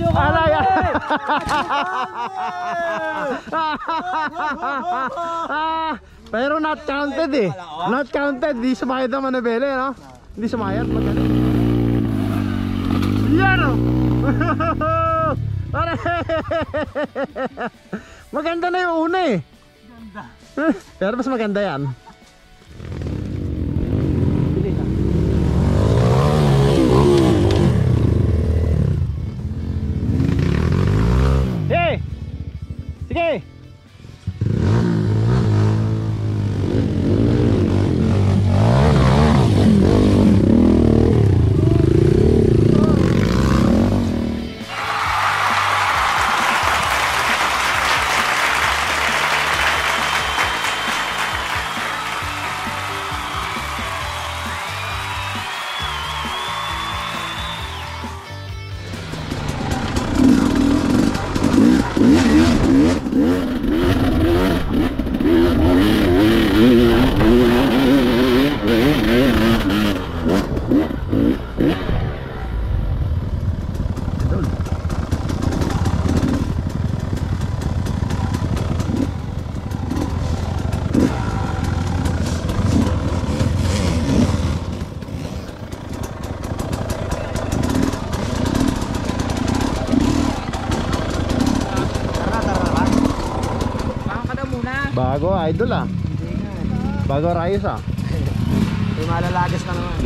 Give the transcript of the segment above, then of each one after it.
Alay! Pero not counted eh. Not counted. Di sumayad ang manabele, no? Hindi sumayad. Magaling. Yan o! Maganda na yung una eh. Pero mas maganda yan. Hey! Sige! Bago idol ah. Bago rayos ah. May malalagas ka naman.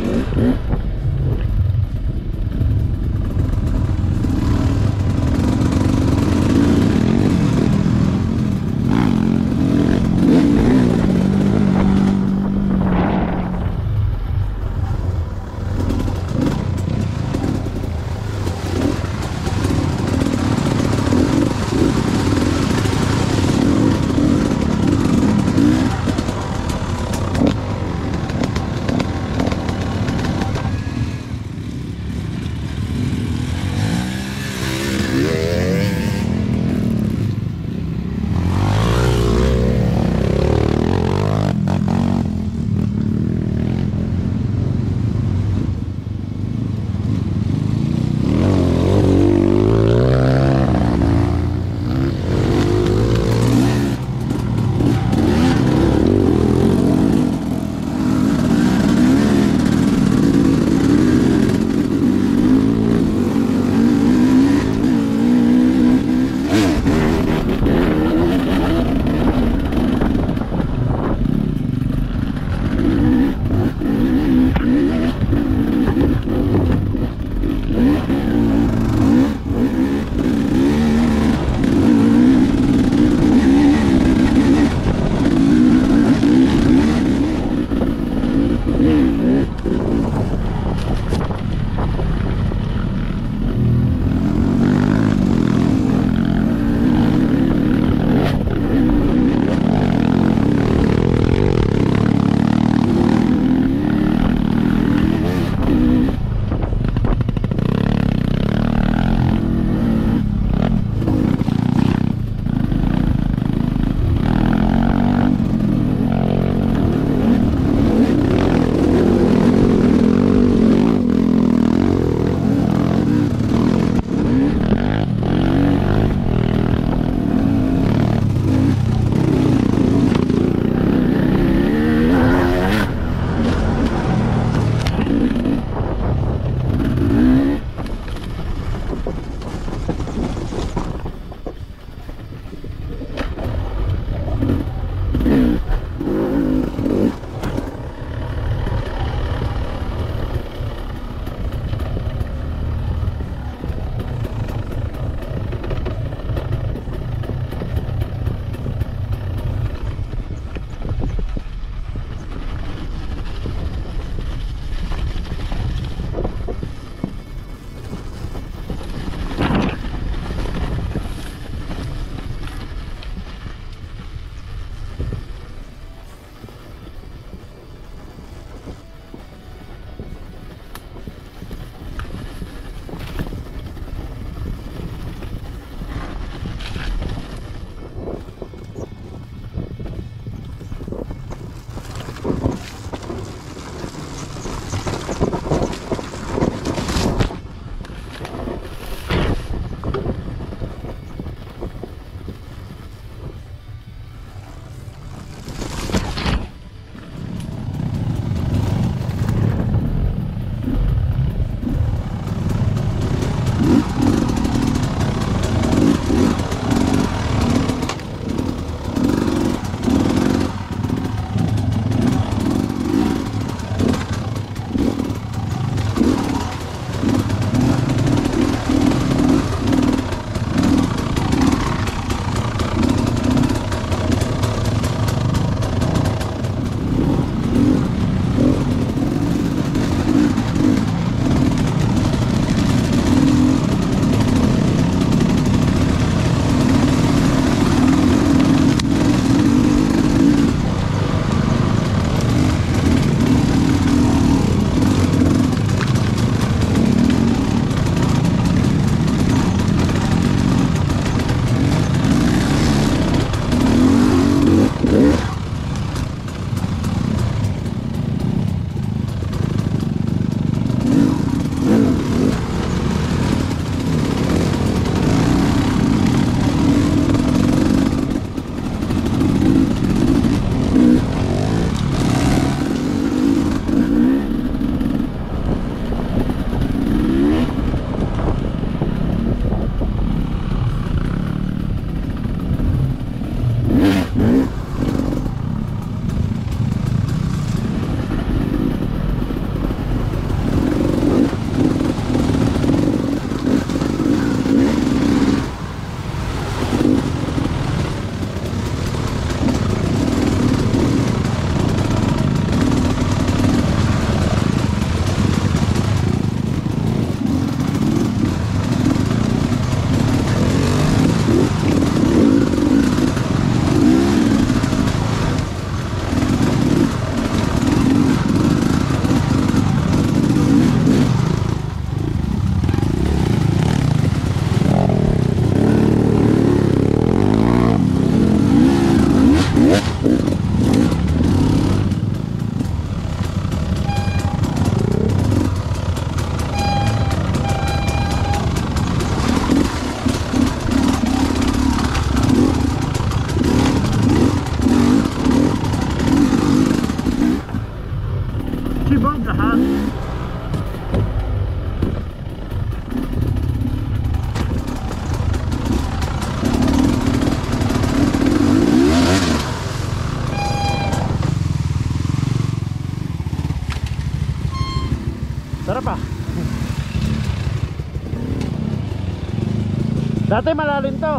Dati malalim to.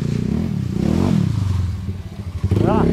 Ah.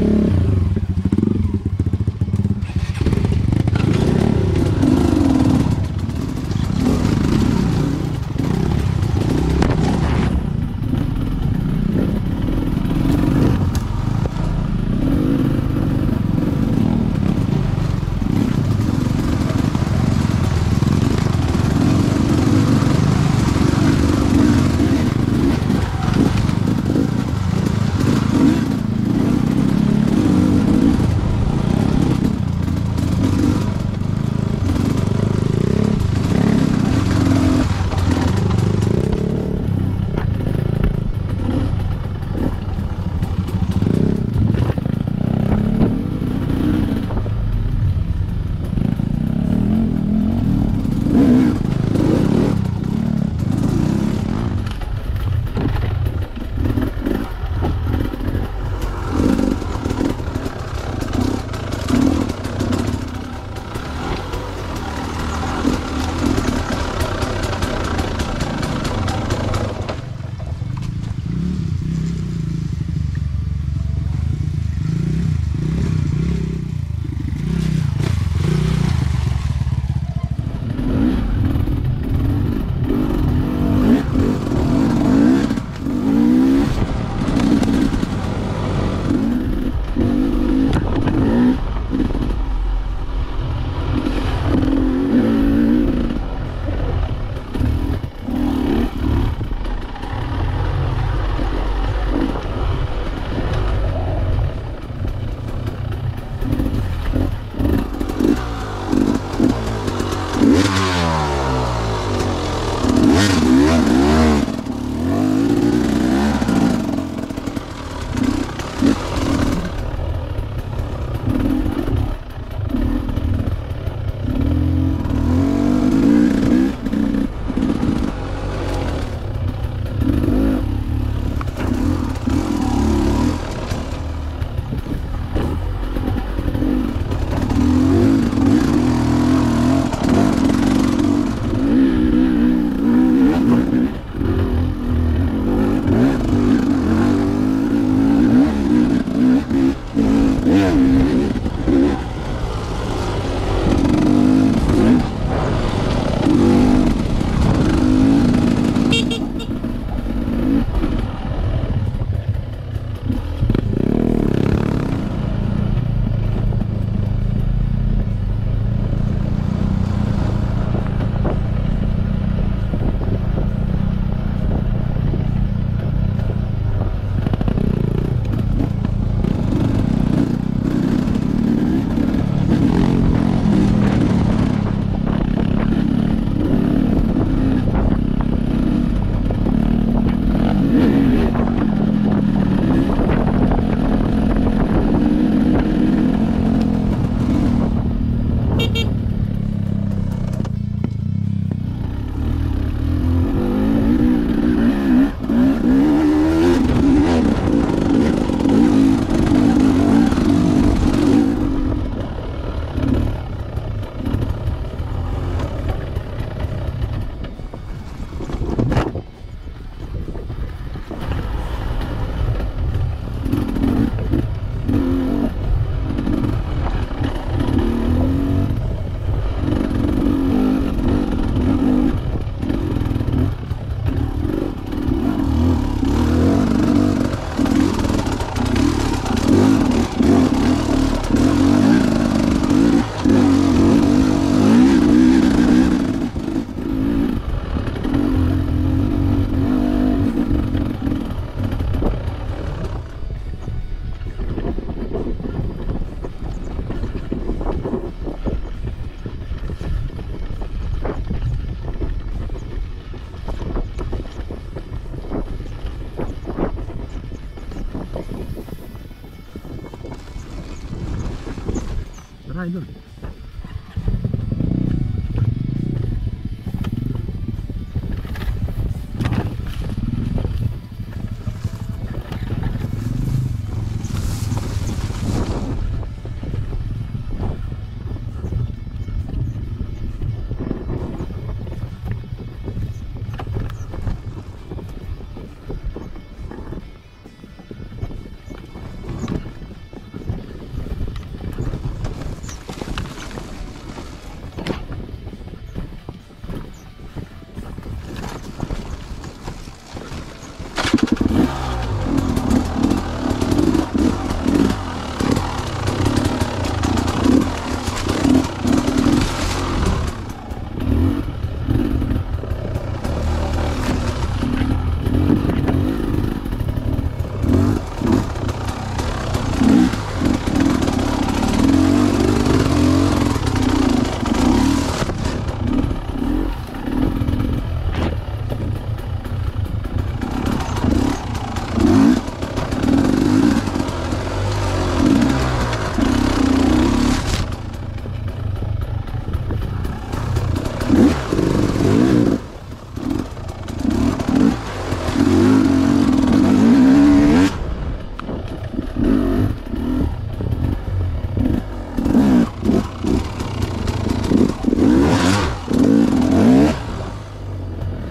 idol.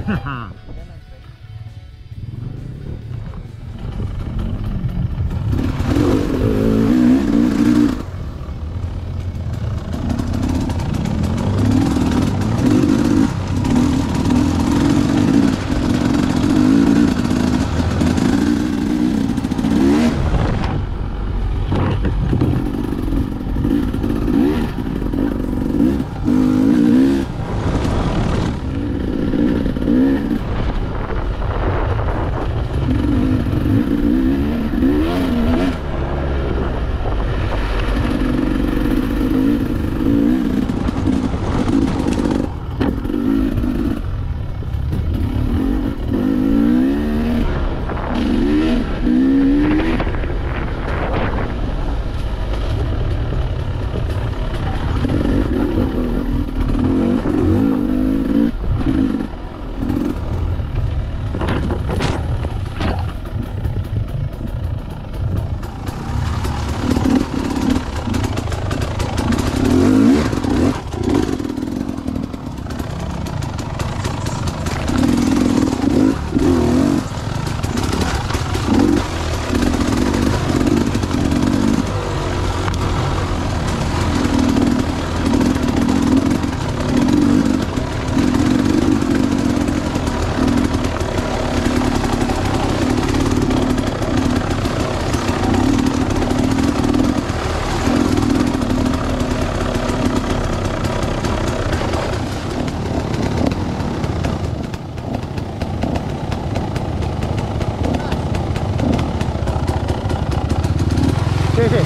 Sige.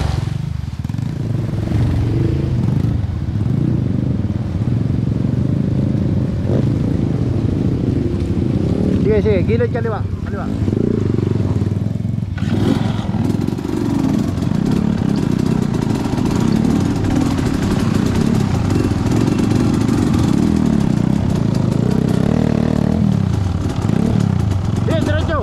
Sige, sige, gilid kaliwa, kaliwa. Sige, diretso.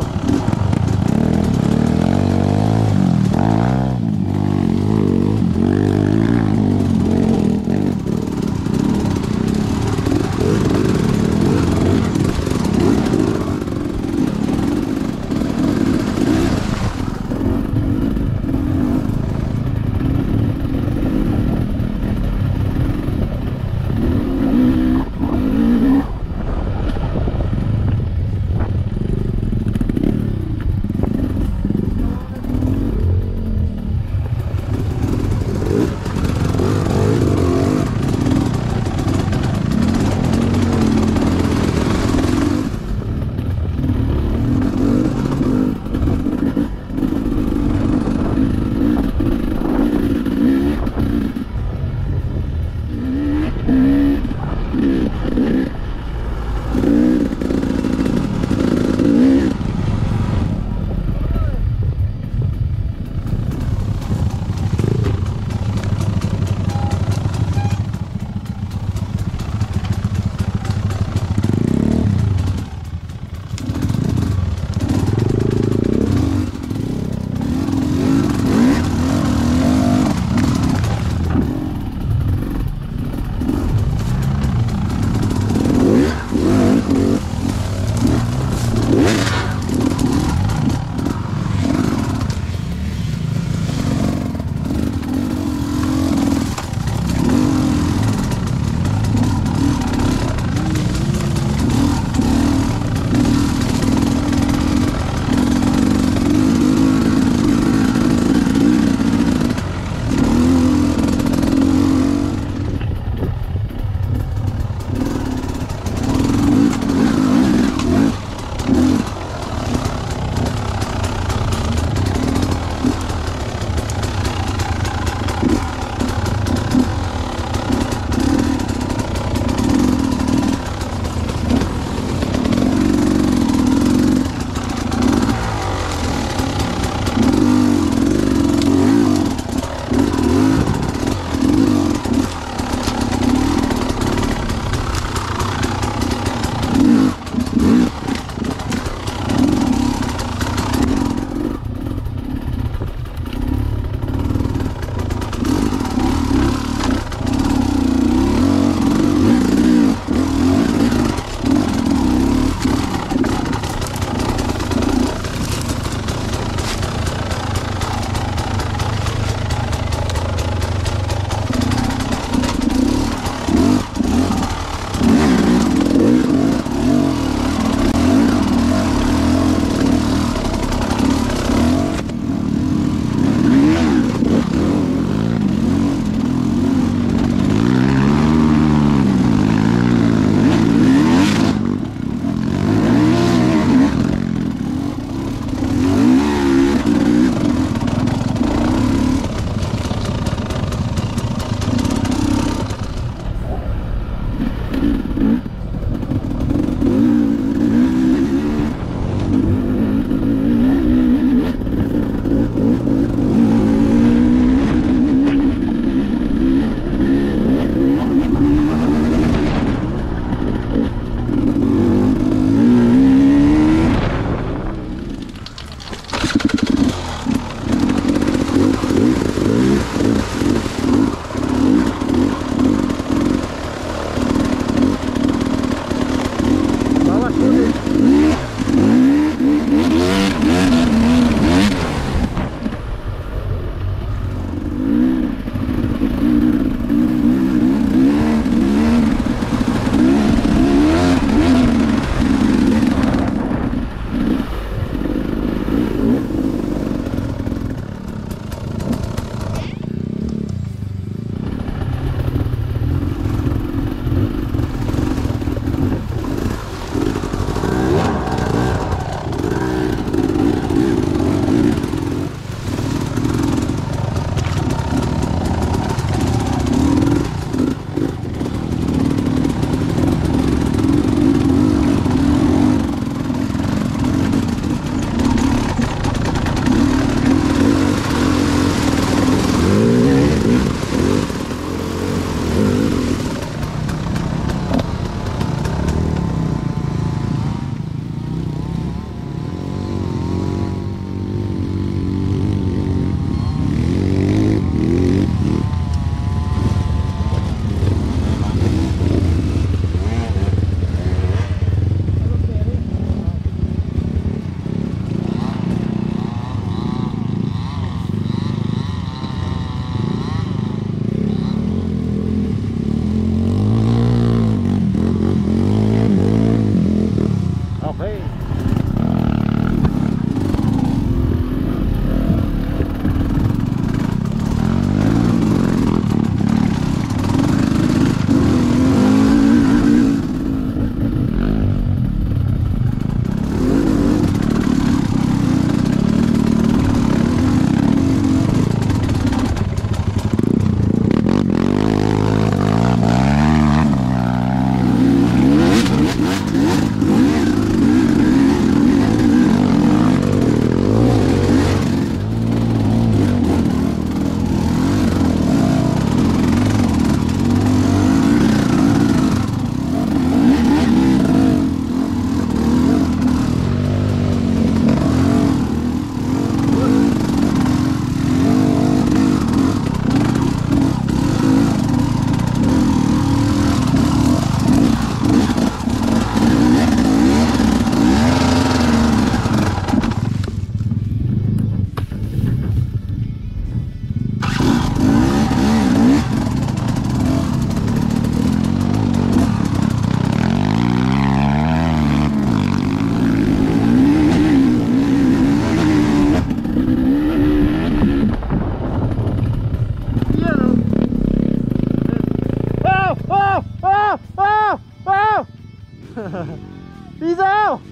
Piso!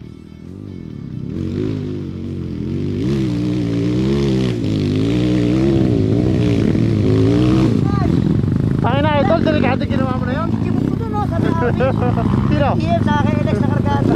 Tangin na idol, delikado ginawa mo na yun. Hindi mo po doon, no? Sabi namin. Sino? PM sa akin, Alex na kargada.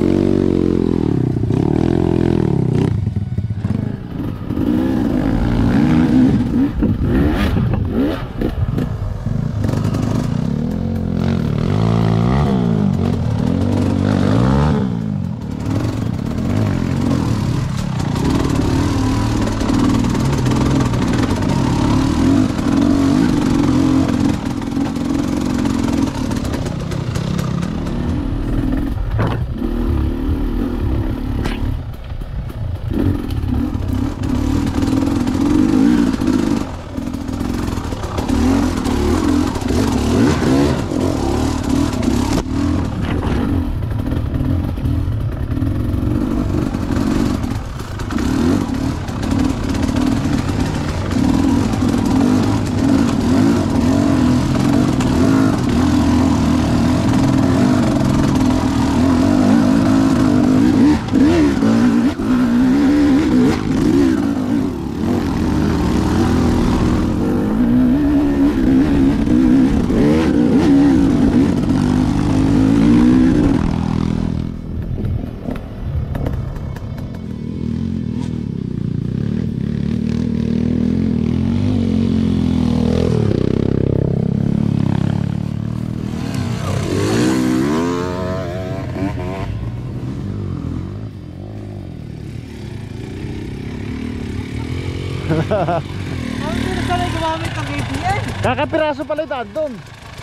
Ang hindi na gumamit ng ABS. Kakapiraso pala yung daan doon.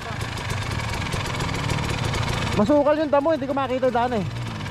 Masukal yung damo, hindi ko makita yung daan eh.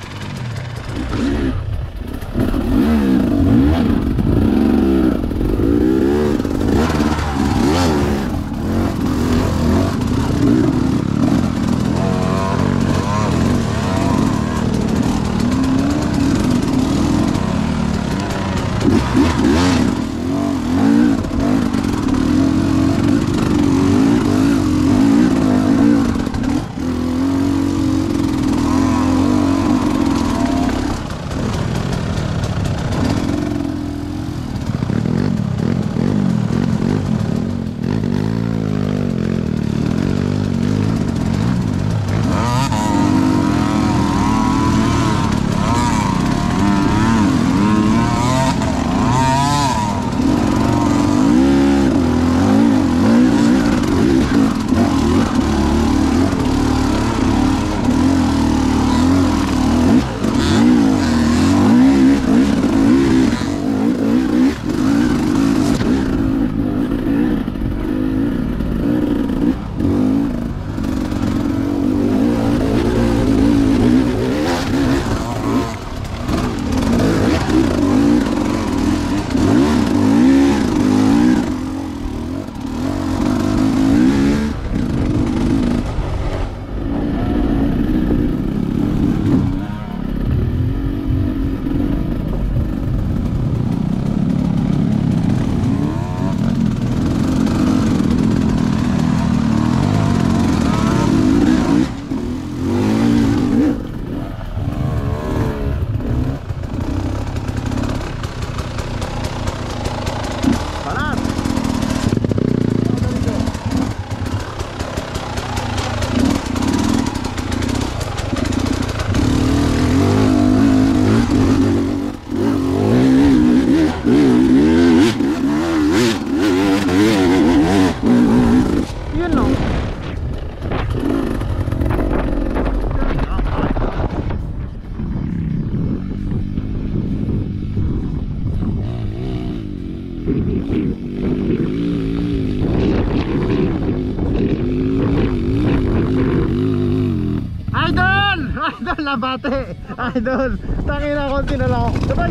Idol, nabate. Idol, tangin na konti na lang ako. Sabay.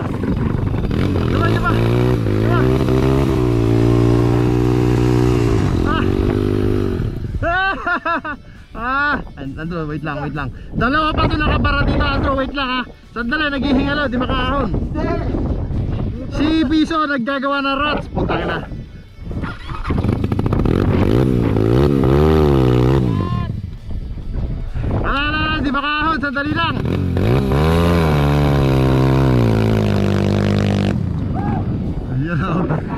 Andro, wait lang. Dalawa pa ito nakabara dito, Andro, wait lang ha. Sandali, naghihingalo, di makahon. Si Piso naggagawa ng rats. Putang na. Di makahon. sandali lang. Ayan ako.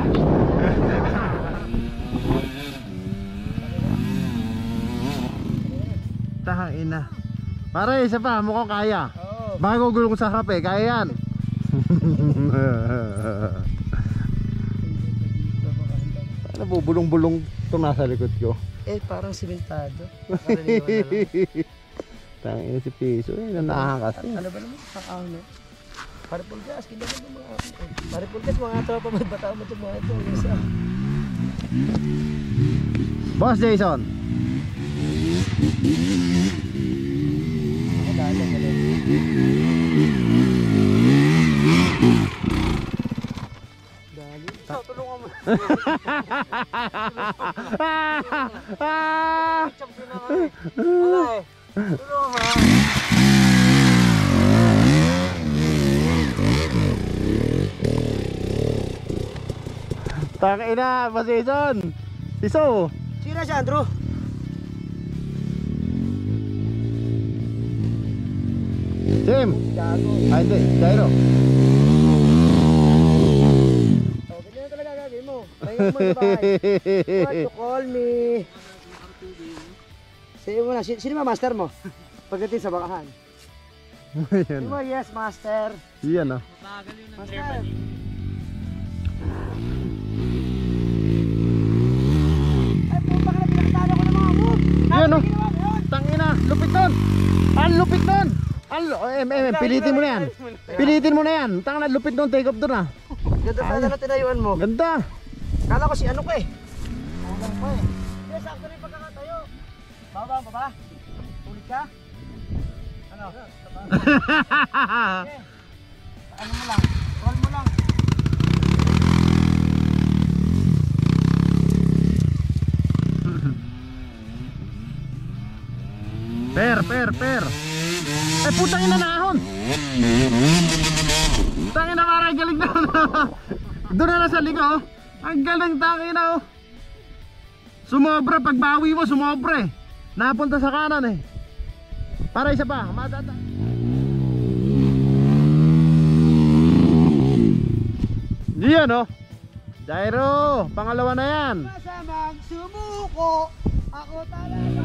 Tahang ina. Pare, isa pa, mukhang kaya. Oo. Baka gugulong ko sa harap eh, kaya yan. Ano bubulong-bulong ito nasa likod ko. Eh, parang simentado. Karaniwan na lang. Tangina si Piso, nanakakas eh. Ano ba naman? Kakahon eh. Paripol gas, kinala mo mga paripol gas, mga tropa mo, bataw mo itong mga ito. Isa. Boss Jason. Ako dali ka lang. Dali. So, tulungan mo. Champion na ako eh. Wala eh. Tulungan mo. Tangina, Boss Jason. Piso. Sino si Andrew? Jim. Gago. Ay hindi, Jairo. Oh, ganyan na talaga gagawin mo. Mayroon mo sa bahay. Want to call me. Sino mo na? Sino ba master mo? Pagdating sa bakahan. Ayan. Sino mo? Yes, master. Yan oh. Master. Ay, puta ka na, pinakatalo ko na mga mood. Yan oh. Tangina, lupit nun. Ang lupit nun. Pilitin mo na yan. Pilitin mo na yan. Tangina, lupit nun, take off doon ah. Ganda sana na tinayuan mo. Ganda. Kala ko si ano ko eh. Hanggang ko eh. Yes, sakto na yung pagkakatayo. Baba mo ba? Ulit ka? Ano? Okay. Ano mo lang? Roll mo lang. Per. Eh putang ina na ahon. Tangina parang galing na. Doon na sa ligo. Ang galing tangina oh. Sumobra pagbawi mo, sumobra eh. Napunta sa kanan eh. Para isa pa, matata. Diyan oh. Jairo, pangalawa na yan. Masamang sumuko. Ako talaga.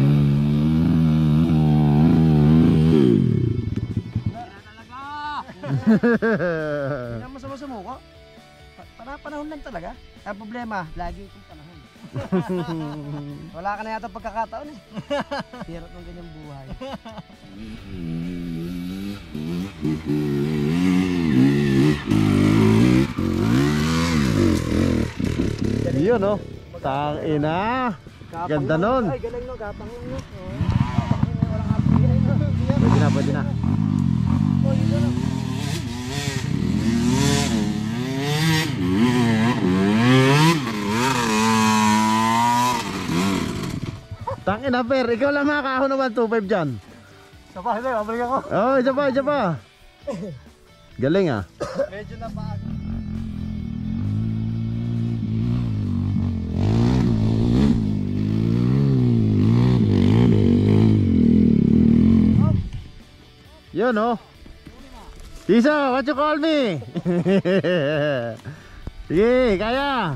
Hindi naman sama sumuko. Panahon lang talaga. Ang problema, lagi itong panahon. Wala ka na yata pagkakataon eh. Hirap ng ganyang buhay. Yun oh. Tangina. Ganda nun. Ay, galing no, gapang nun no. Gapang nun, walang apigay no. Pwede na. Oh, yun na. Tangina per, ikaw lang makakahon ng 125 dyan. Sa bahay na, babalik ako. Oh, isa pa. Galing ah. Medyo napaan. Yun oh. Tiso, what you call me? Sige, kaya.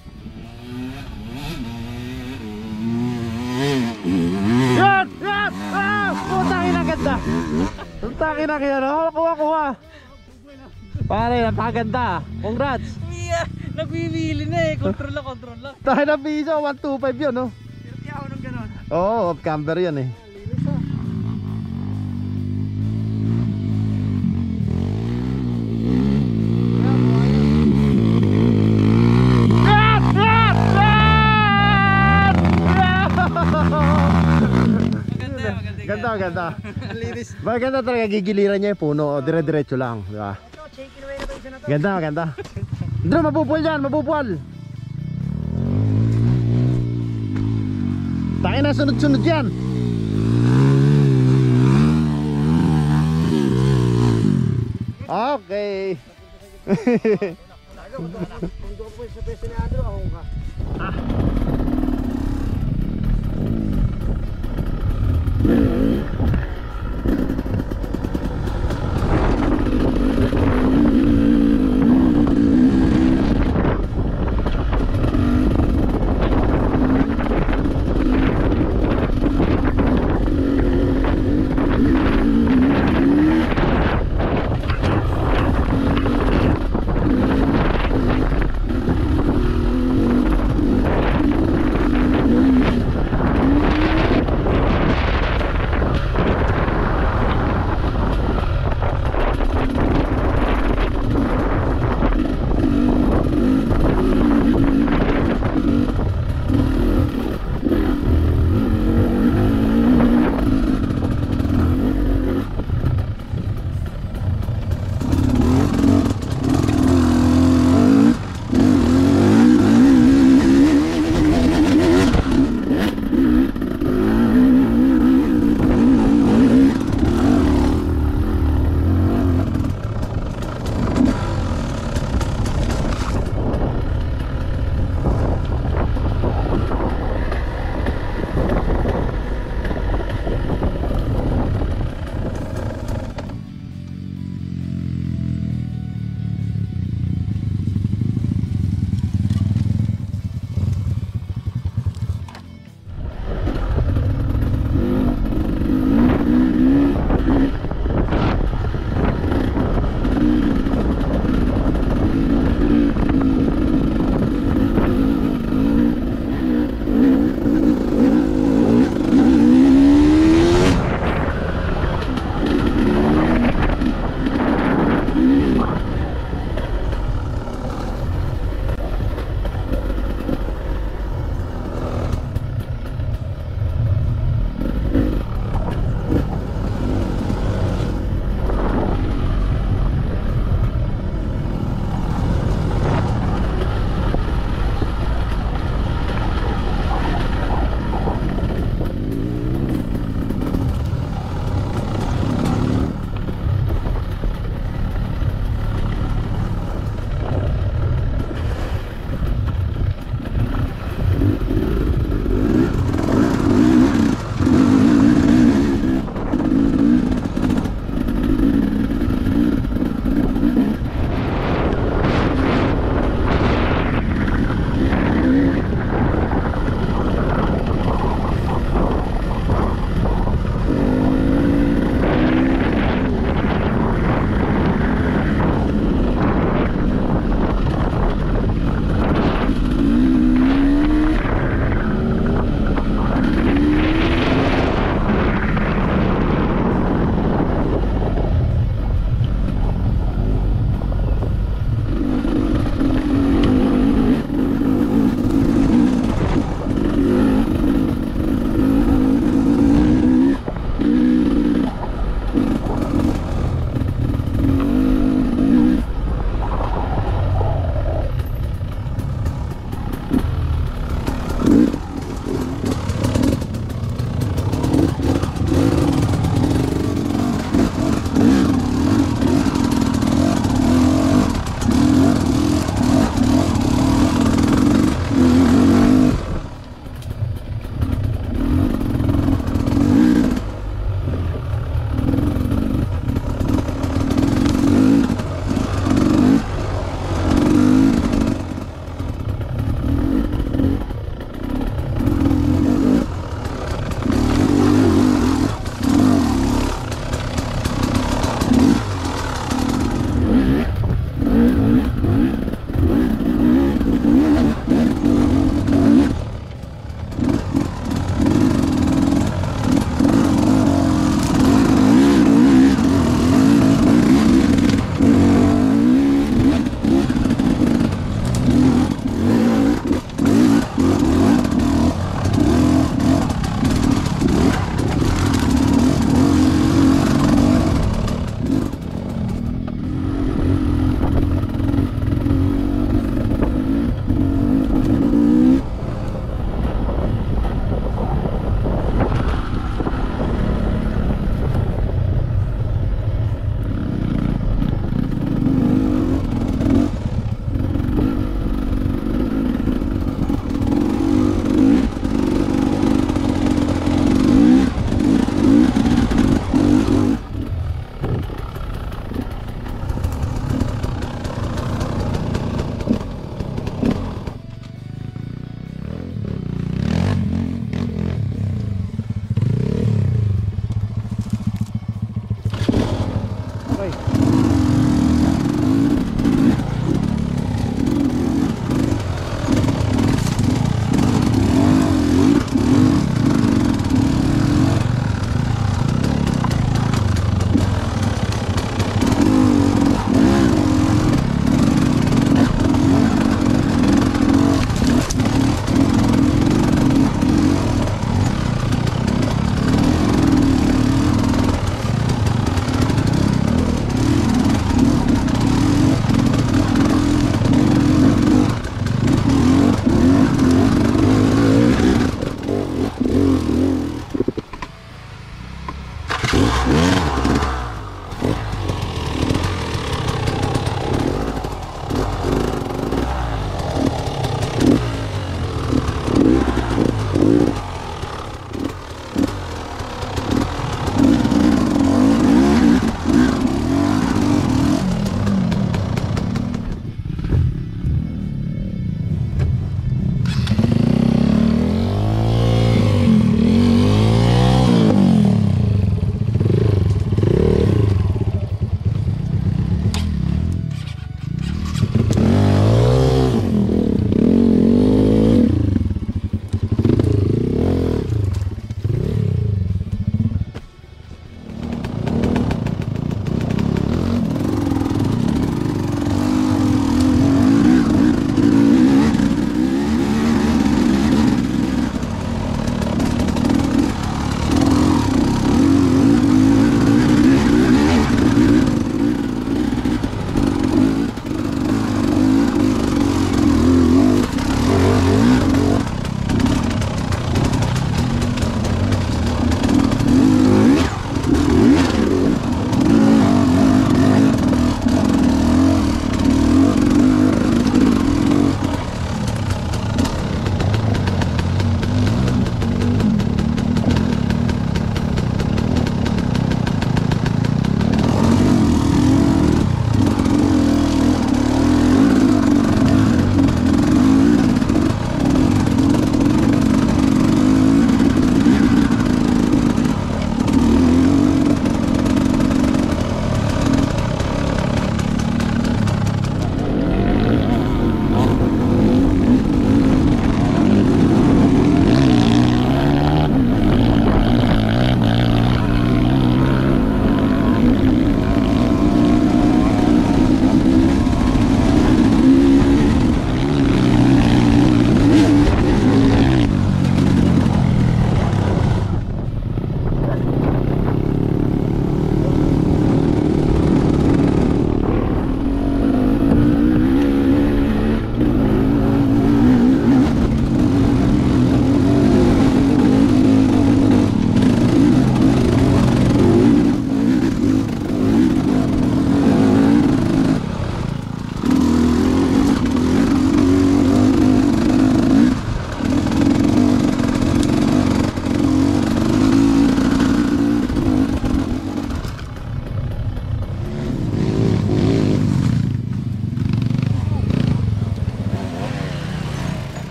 Yan! Ah! Putang ina ganda. Putang ina kaya no? Kuha. Pare, napakaganda. Congrats. Iya, nagwiwili na eh. Control lang. Tayo na piso, 125 yun no? Pirti ako ng ganon. Oo, off camber yan eh. Linis ah. Ganda. Maganda talaga, gigiliran niya yung puno. Dire-diretso lang, di ba? Ito, shaking away na ba isa na to? Ganda. Drew, mabupul yan, mabupul. Tayo na, sunod-sunod yan. Okay. Kung doon po sa pwesto ni Andrew, ako ka. Okay.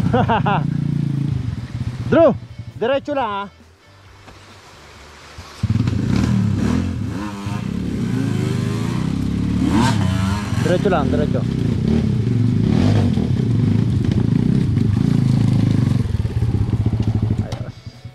Drew, diretso lang ha. Diretso lang, diretso. Ayos.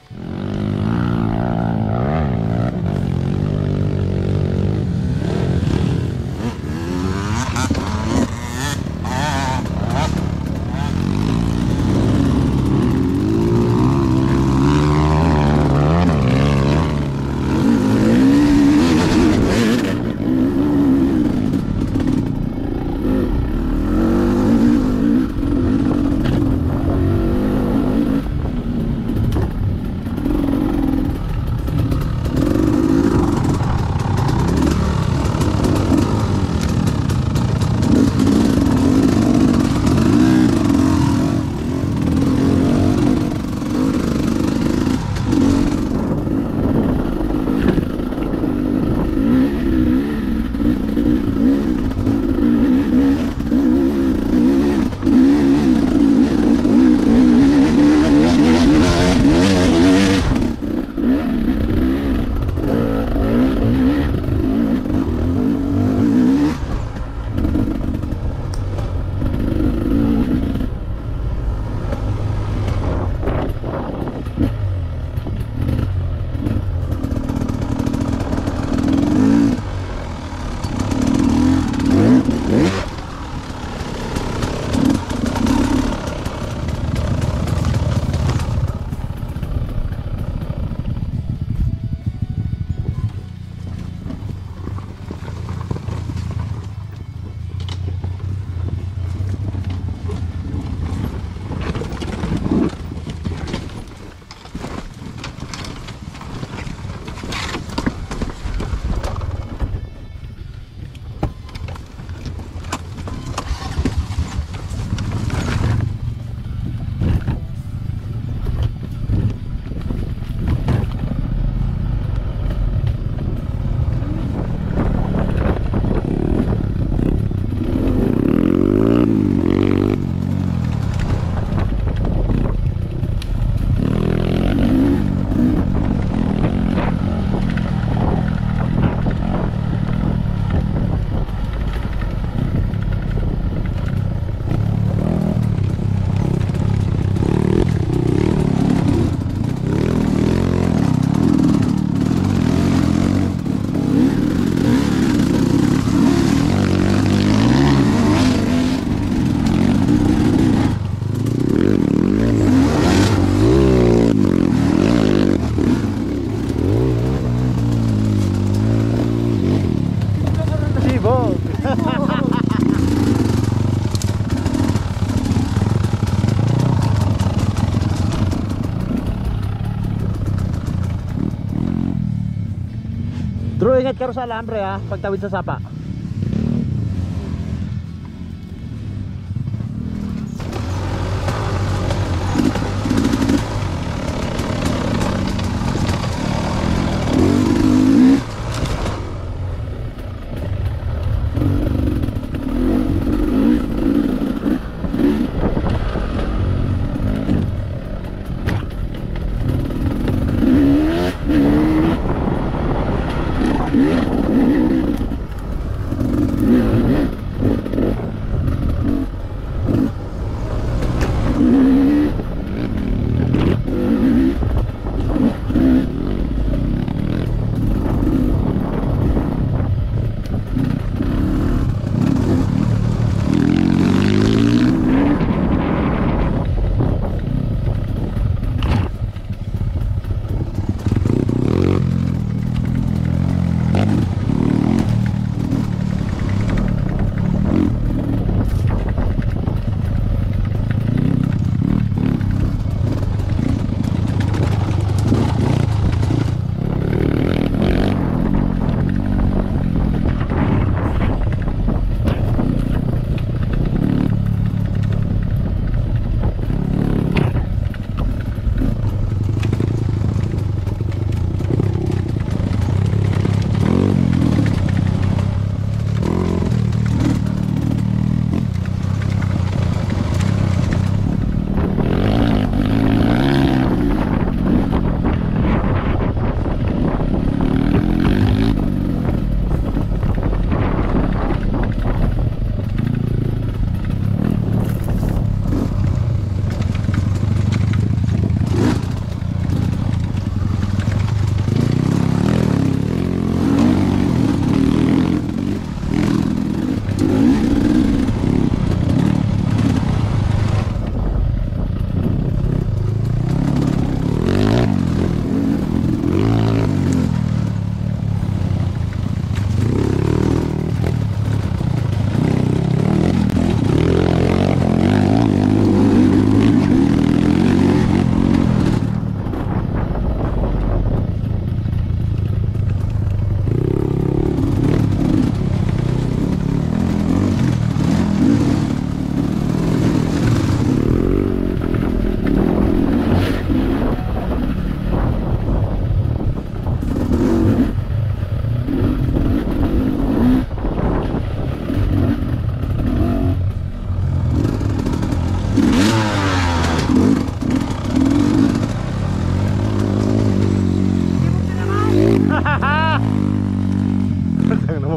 Drew, ingat ka rin sa alambre ha, pagtawid sa sapa.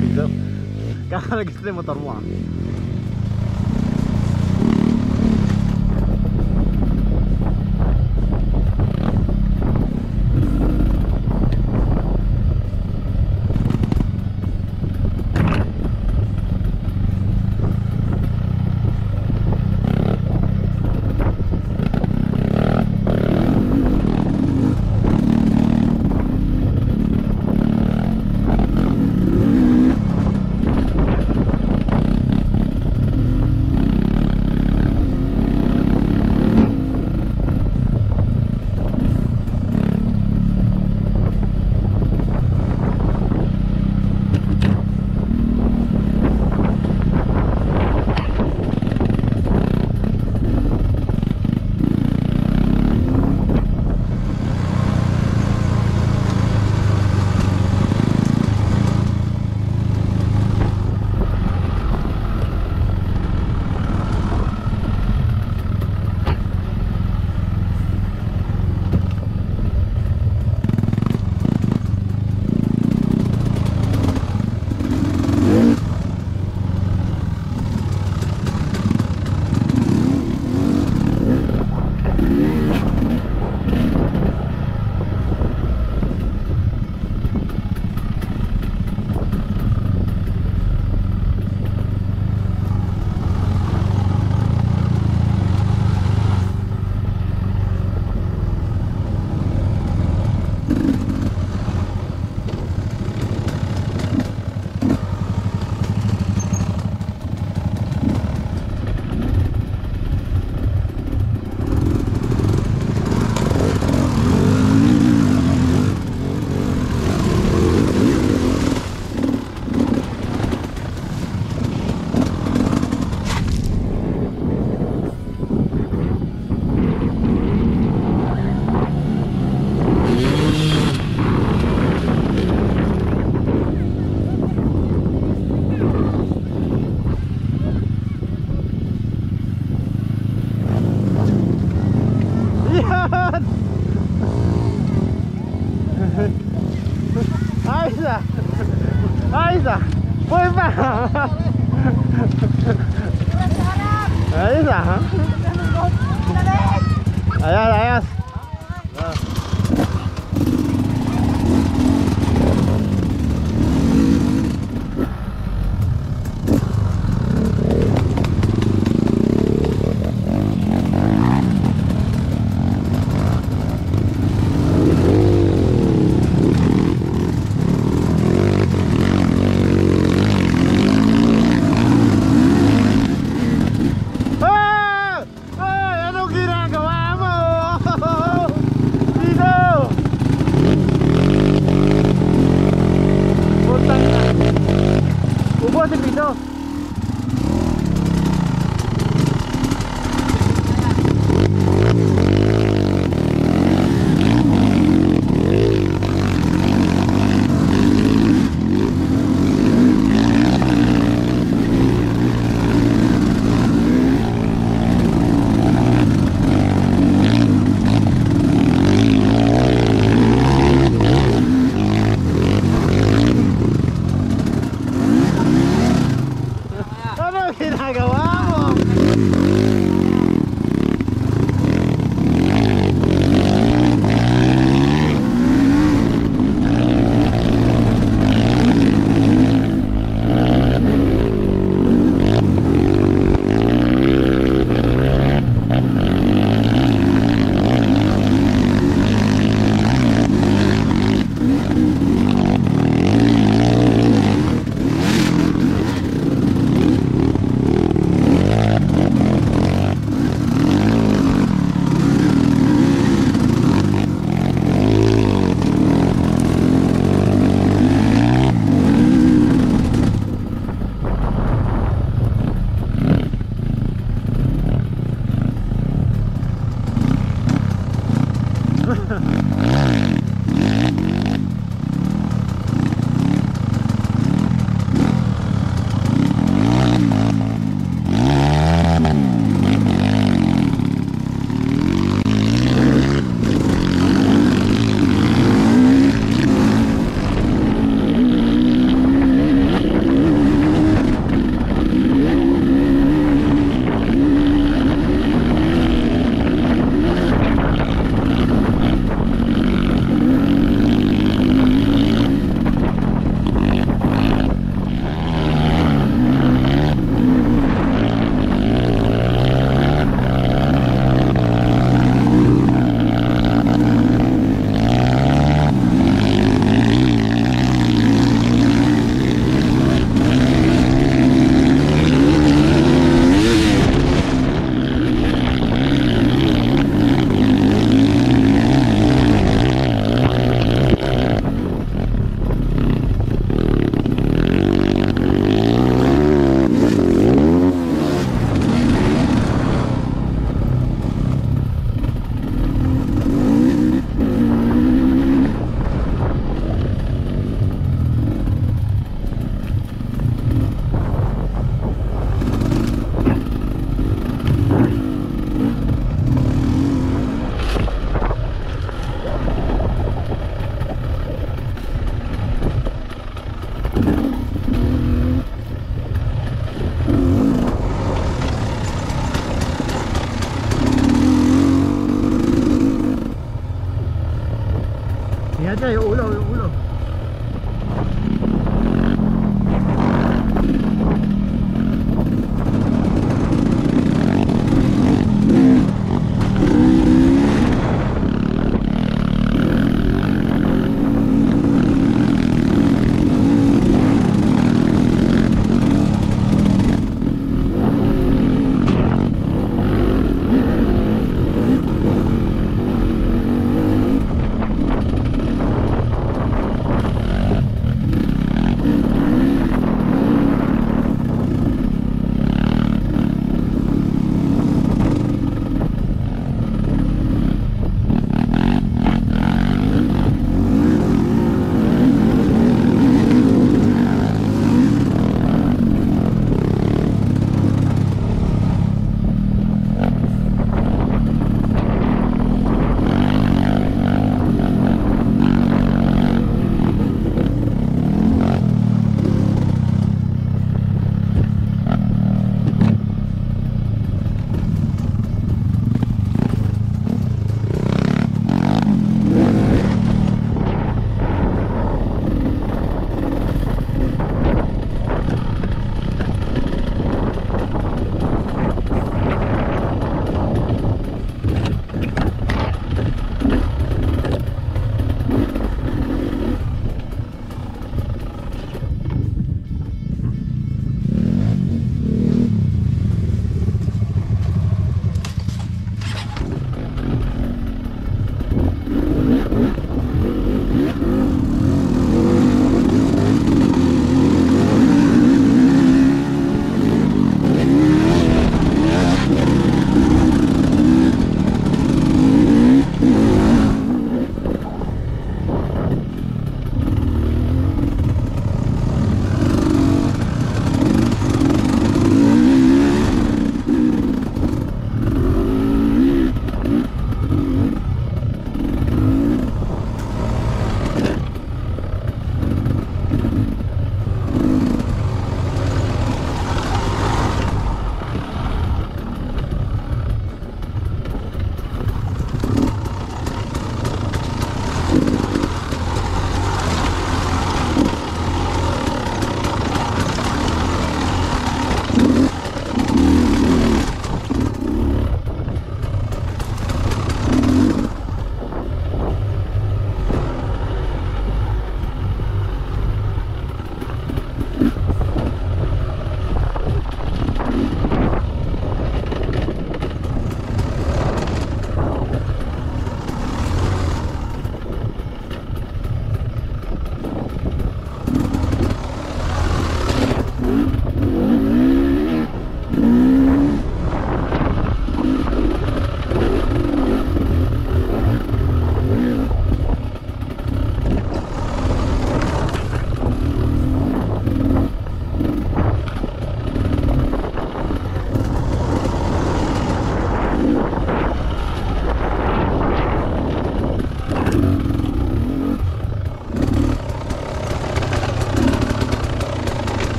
Piso. Kakalagis na yung motor mo ah. Ayos ah. Ayos ah. Boy pa. Ayos ah. Ayos, ayos.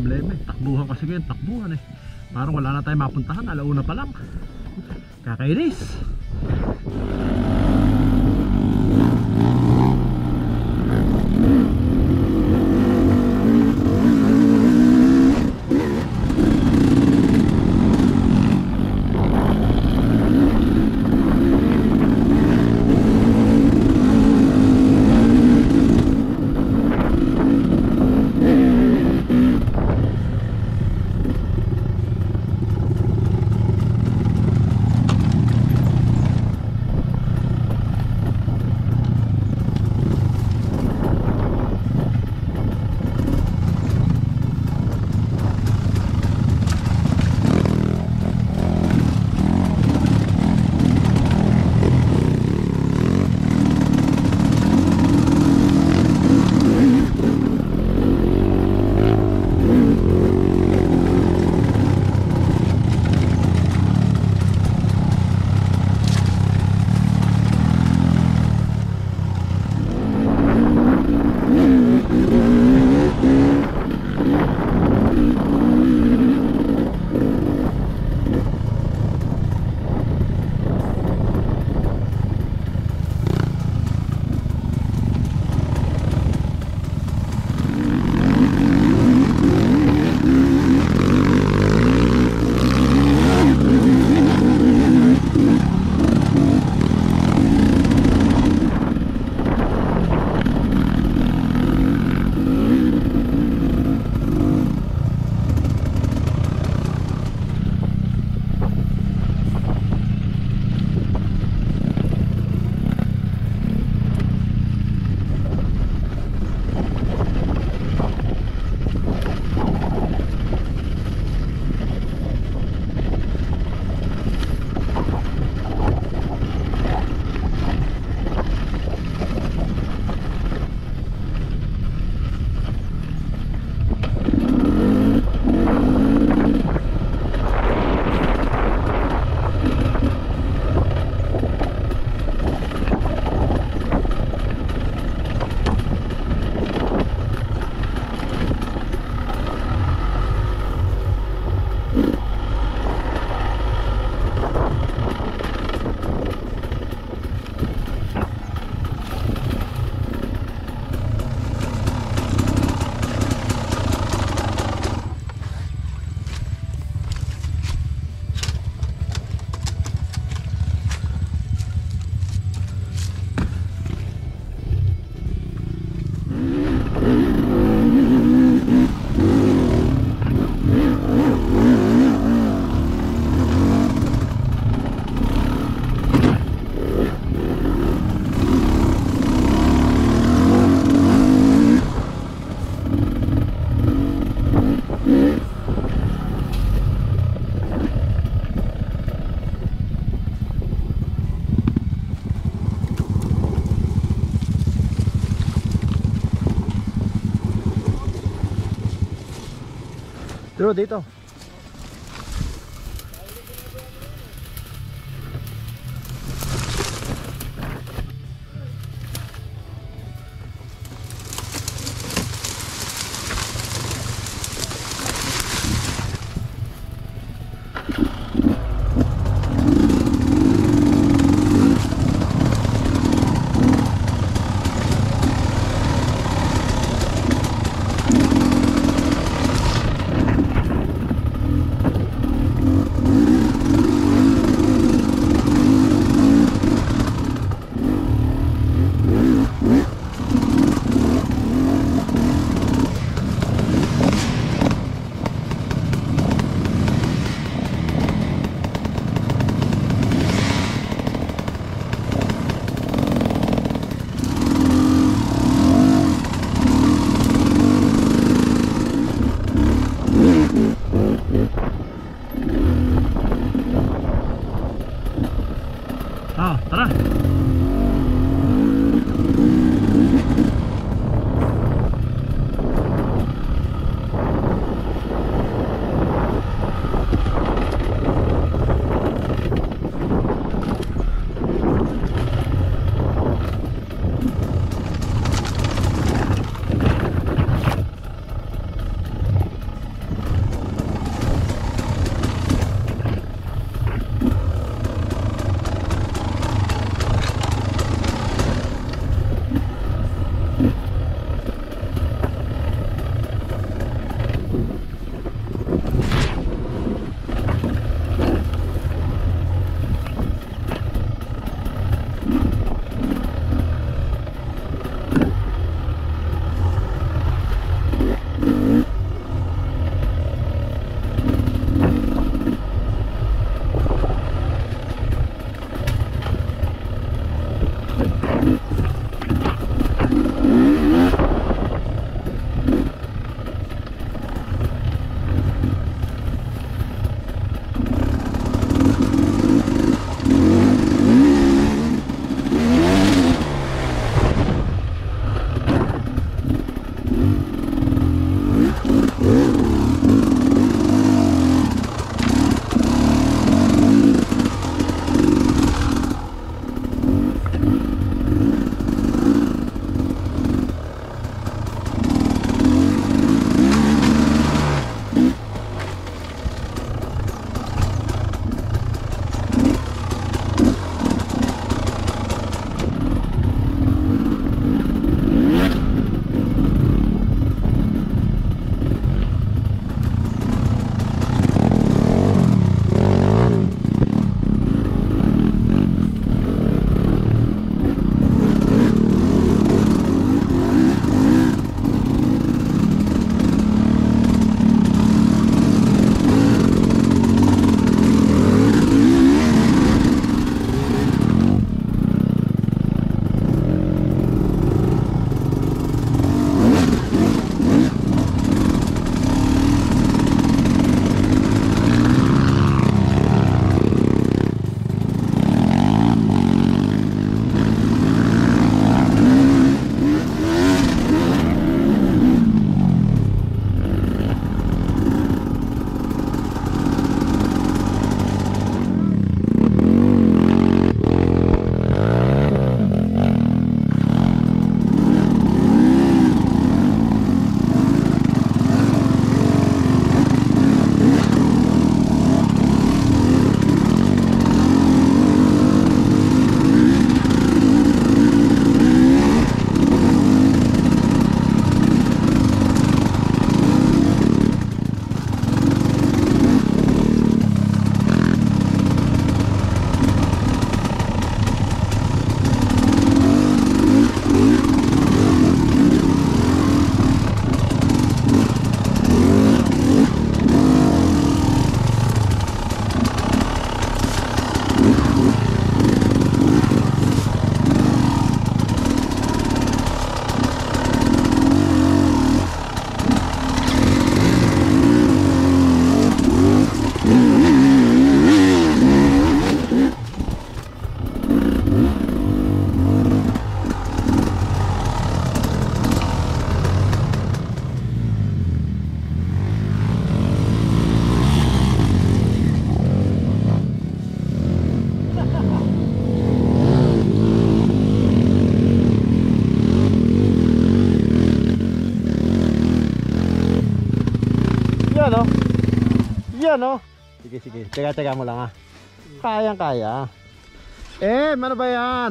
problema eh. Takbuhan kasi ngayon, takbuhan eh. Parang wala na tayong mapuntahan, alauna pa lang. Kakainis. Dito. Tara. Yan oh. Sige, sige. Teka mo lang ah. Kayang kaya. Ano ba yan?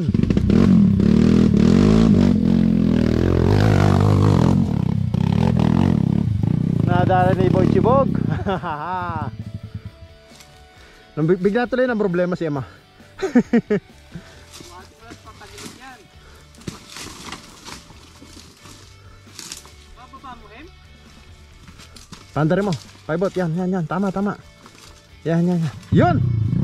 Nadala ni Boy Chibog. Bigla tuloy ng problema si Emma. Pandari mo. Paibot. Yan. Tama. Yan. Yun!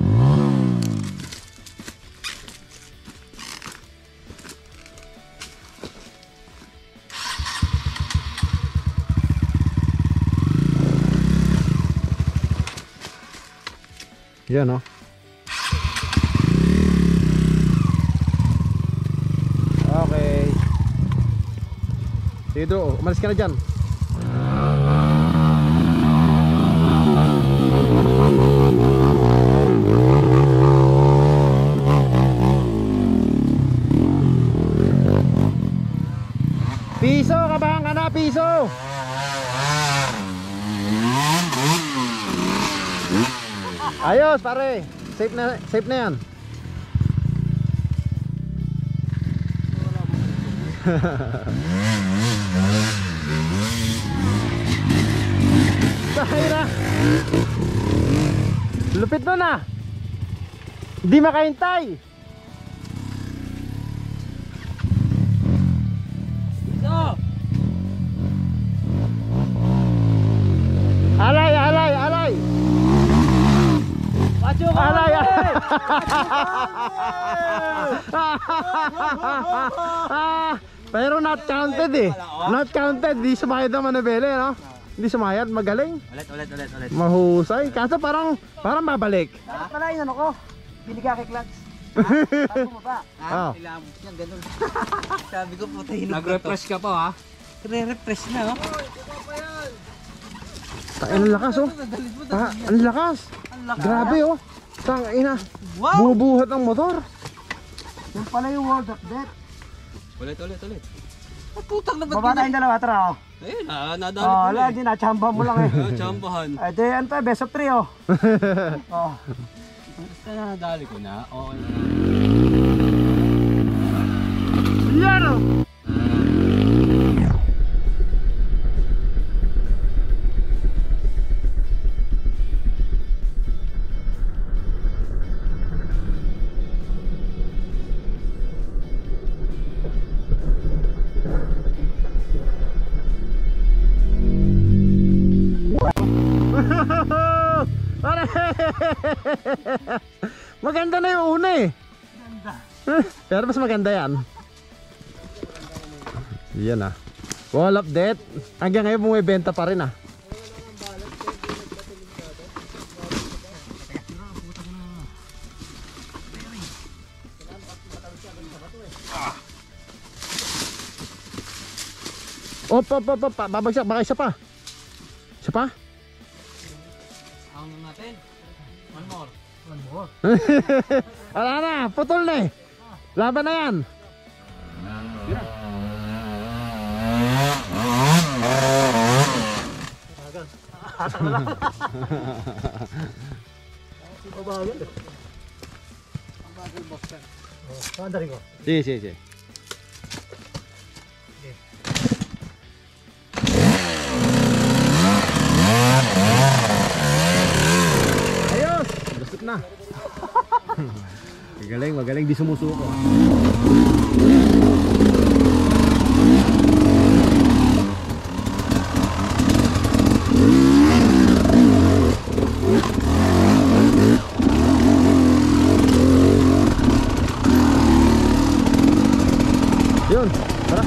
Yan oh. Okay. Dito, umalis ka na dyan. Piso, kabahan ka na, piso. Ayos pare, safe na yan. Sahay na. Lupit nun ah. Hindi makahintay. Alay. Alay. Pero not counted eh. Not counted. Di sumayad naman na bele, no? Hindi sumayad. Magaling. Ulit. Mahusay. Kaso parang babalik. Pala yun ko. Biniga kay Clutch. Tapos mo pa. Yan, ganun. Sabi ko puta hinog. Nag-refresh ka pa ha? Re-refresh na, oh. Ang lakas oh. Ang lakas. Grabe oh. Tangina. Wow! Bubuhat ang motor. Yan pala yung World of Death. Ulit. Putang na ba't Baba tayong dalawa, tara, oh. Ayun nadali ko Wala, di na, chamba mo lang eh. Chambahan. Ito yan pa, best of 3, oh. Oh. Basta na nadali ko na. Okay na. Yan oh. Maganda na yung una eh. Pero mas maganda yan. Yan ah. Wall of death. Hanggang ngayon bumibenta pa rin ah. Op. Babagsak. Baka isa pa. Isa pa? Ang natin. One more. Wala na, putol na eh. Laban na yan. Sige. Ayos, lusot na. Magaling, di sumusuko. Yun, tara.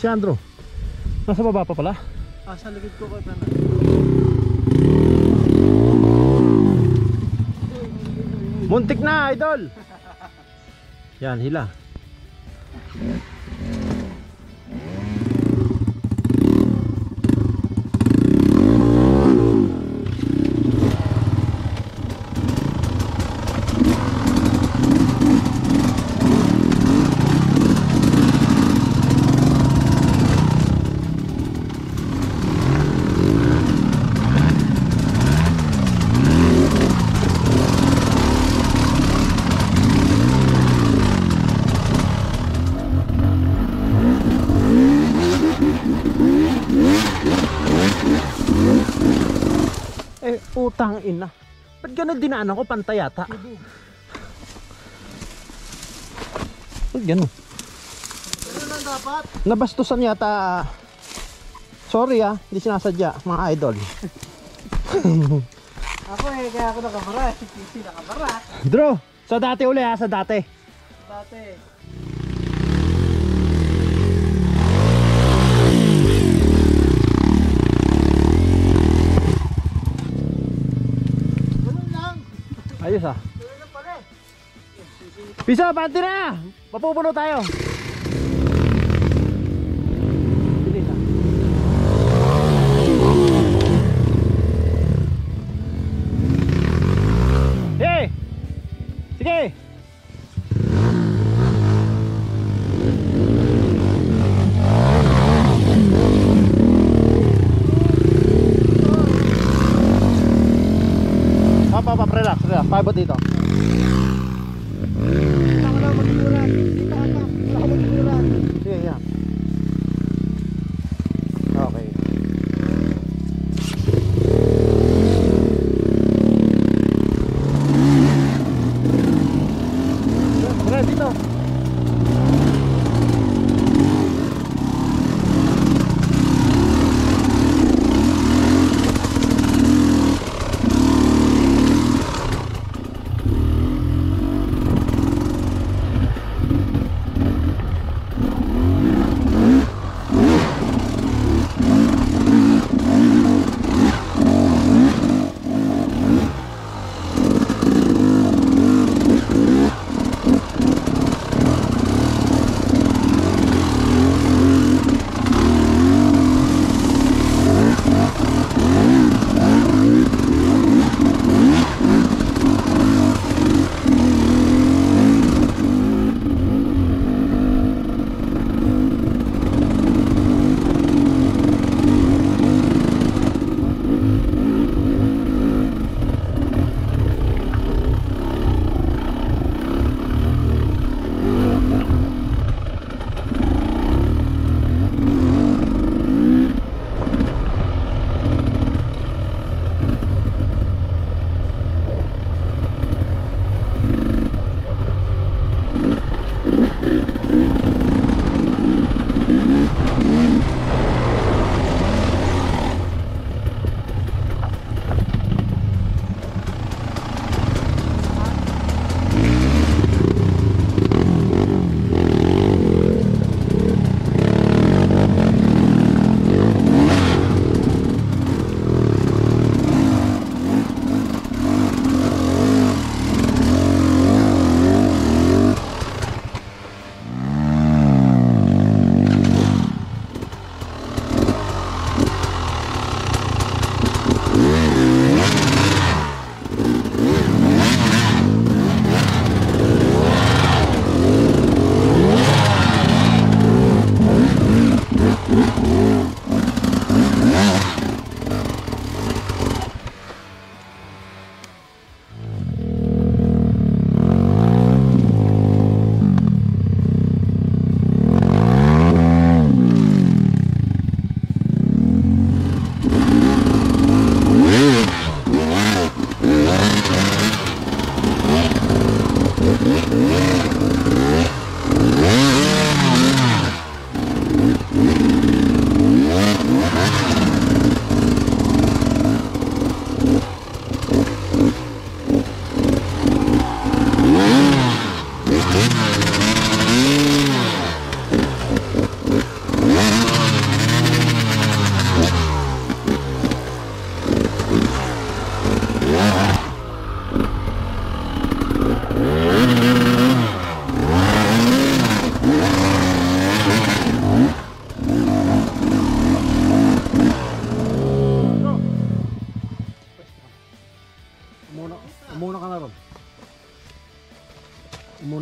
Andrew? Nasa baba pa pala? Sa likod ko kay Pana. Muntik na, idol! Yan, hila. Utang ina. Ba't gano'n dinaanan ko? Pantay yata. Ba't gano'n? Ano lang dapat? Nabastusan yata. Sorry hindi sinasadya mga idol. Ako kaya ako nakabara. Si nakabara. Drew, sa dati uli sa dati. Dati. Ayos Pisa, panty na! Mapupuno tayo. Bilis Hey! Sige! Relax, relax. Pabot dito. Ako na magmura. Dito ka.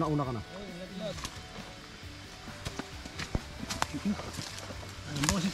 nauna ka na. Ayun, boss.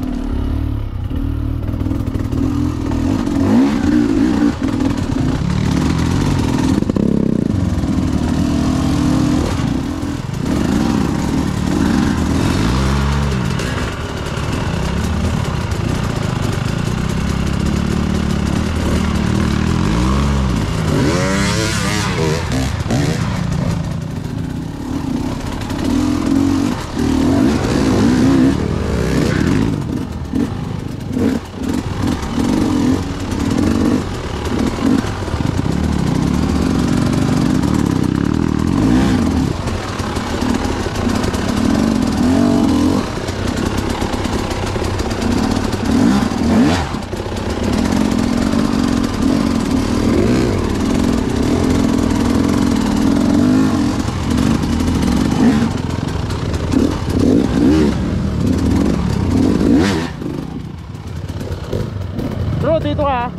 Bro, dito ka.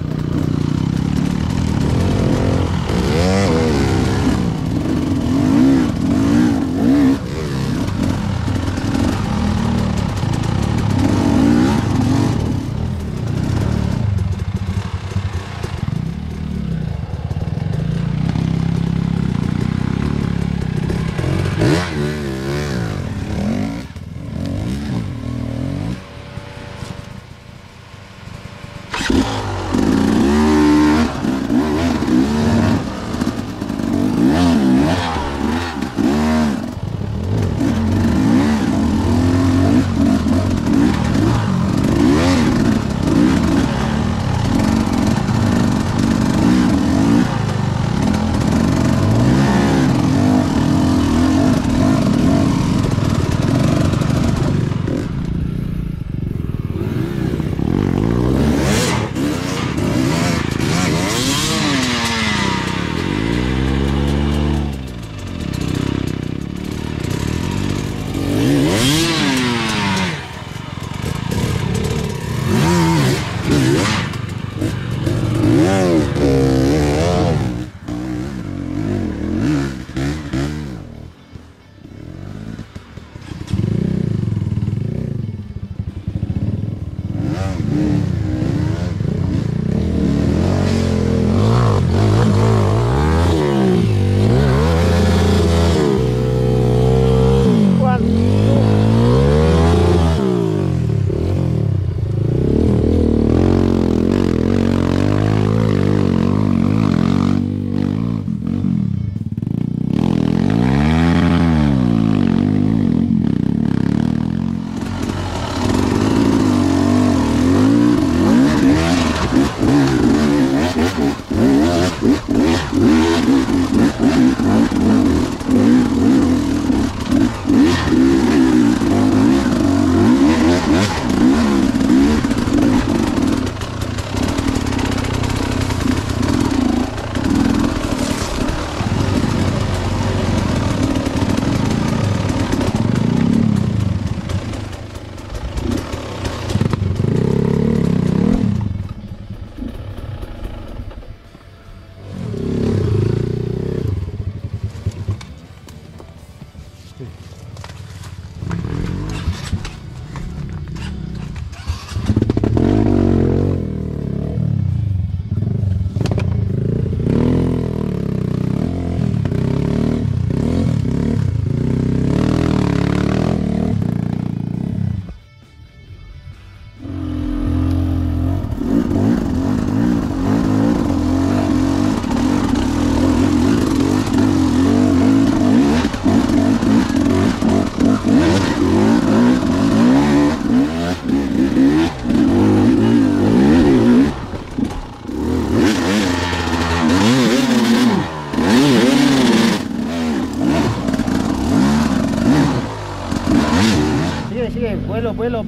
Vuelo.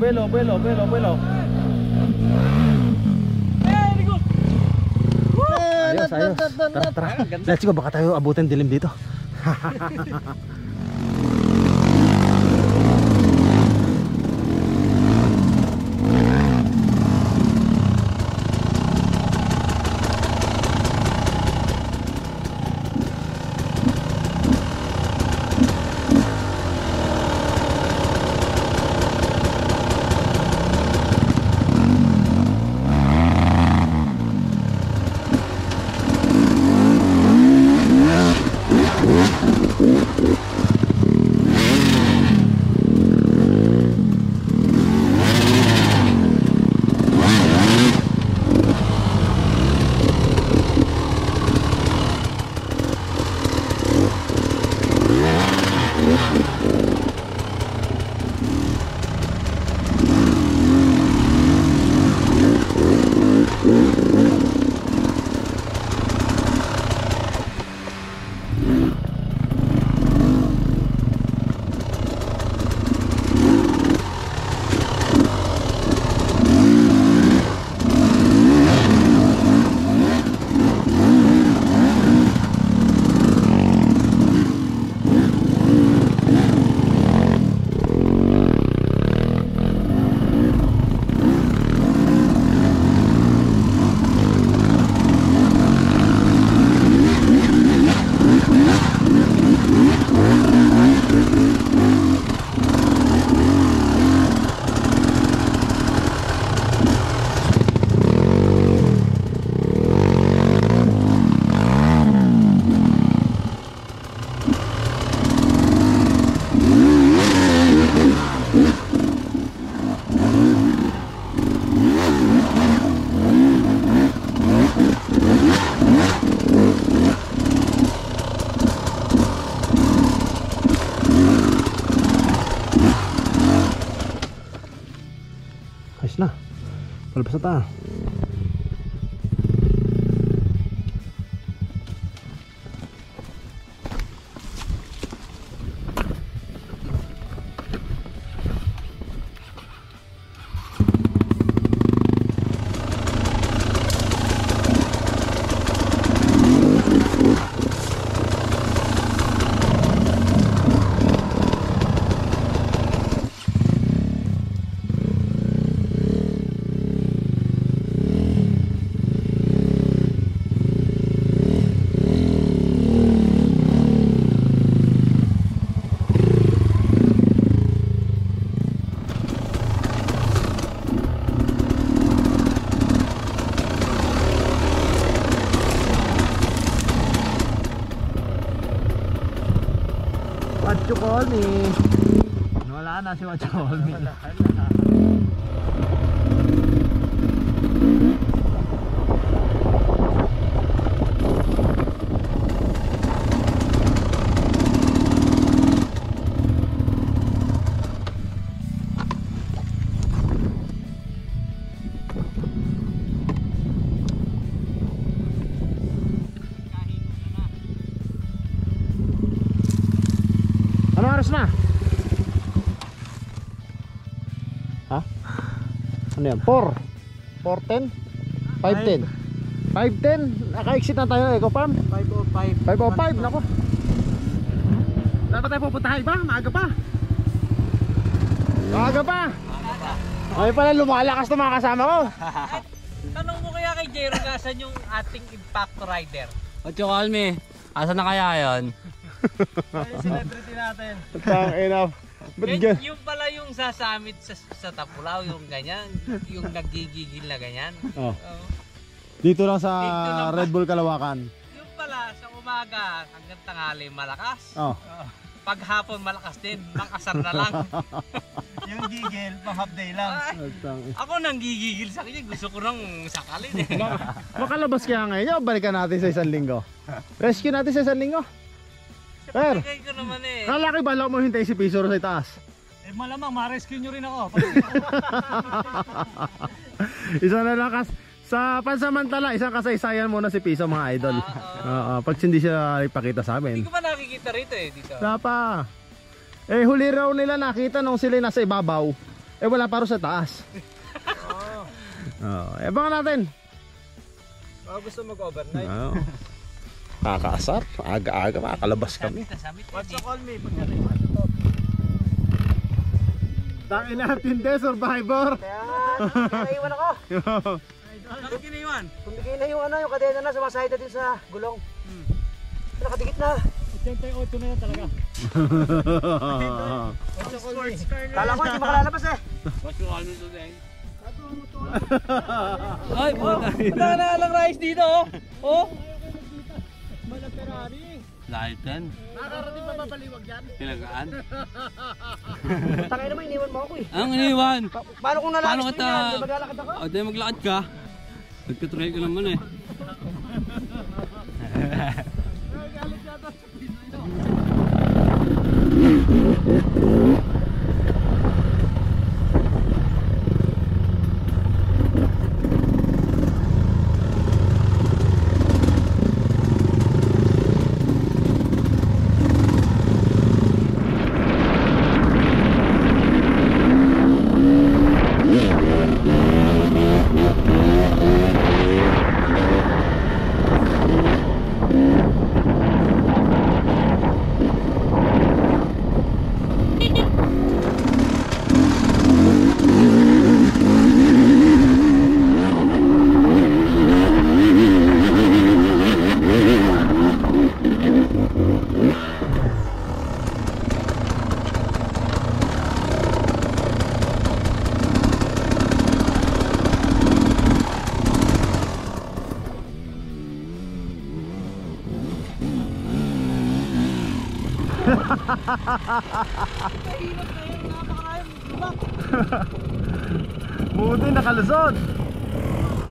Ayos. Tara. Let's go, baka tayo abutin dilim dito. sa ta. What you call me? Wala na si what you call me. Ano oras na? Ha? Ano yan? 4? 4:10? 5:10? 5:10? Naka-exit na tayo Eco Farm? 5:05. 5:05, nako. Dapat tayo pupuntahan ba? Maaga pa. Maaga pa. Ay pala lumalakas na mga kasama ko. Tanong mo kaya kay Jero nasan yung ating impact rider? What you call me? Asa na kaya yun? Celebrity natin. Tang enough. Yung pala yung sa summit sa Tapulaw, yung ganyan, yung nagigigil na ganyan. Oh. Oo. Dito lang sa Dito lang ba? Red Bull Kalawakan. Yung pala sa umaga hanggang tanghali malakas. Oh. Pag hapon malakas din, makasar na lang. Yung gigil, pang half day lang. Ay, ako nang gigigil sa kanya, gusto ko nang sakalin eh. Makalabas kaya ngayon o balikan natin sa isang linggo? Rescue natin sa isang linggo? Per, Pagkakay ko naman eh. kalaki balak mo hintay si Pisor sa itaas. Eh malamang ma-rescue nyo rin ako. Isa na lang sa pansamantala, isang kasaysayan muna si Piso mga idol. Pag hindi siya ipakita sa Hindi amin. ko pa nakikita rito eh dito. Wala pa. Eh huli raw nila nakita nung sila nasa ibabaw. Eh wala pa rin sa taas. Eh baka natin. Gusto mag-overnight. Kakaasar, aga-aga makakalabas kami. What's the call me? Tangin natin de, survivor. Kaya naiwan ako. Bakit kiniwan? Tumigay na yung ano, yung kadena na sumasahid natin sa gulong. Nakadikit na. 88 na yan talaga. Kala ko hindi makalalabas eh. What you call me today? Ay, puta. Wala na lang rice dito oh. Oh. Light 10? Nakarating pa ba baliwag yan? Pilagaan? Tangay naman, iniwan mo ako eh. Ang iniwan? Paano kung Paano nalakis ko kita? yan? Di maglalakad ako? O, dahil maglakad ka. Nagkatry ka naman eh. Buti nakalusot.